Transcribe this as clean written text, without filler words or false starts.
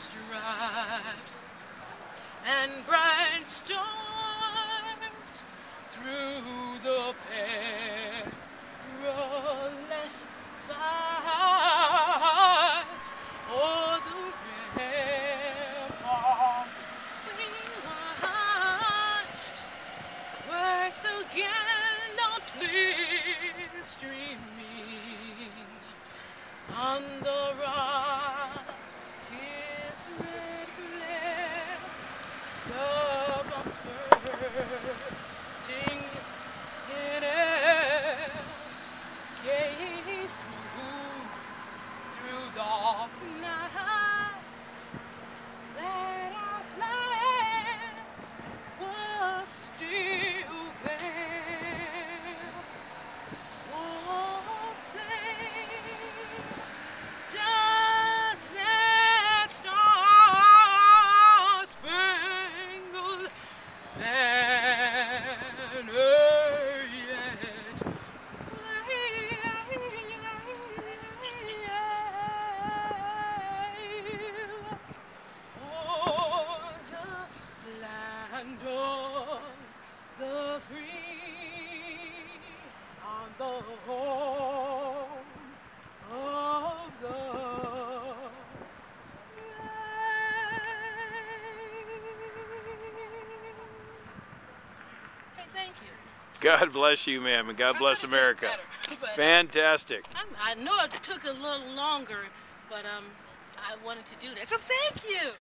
stripes and bright stars through the perilous fight. Oh, the ramparts we watched were so gallantly streaming on the rocket's red glare. The bombs bursting in air gazed through the night that our flag was still there. Oh, say, does that star-spangled banner yet wave o'er the land of the free, on the home of the Hey, thank you. God bless you, ma'am, and God bless America. Fantastic. I know it took a little longer, but I wanted to do that. So thank you.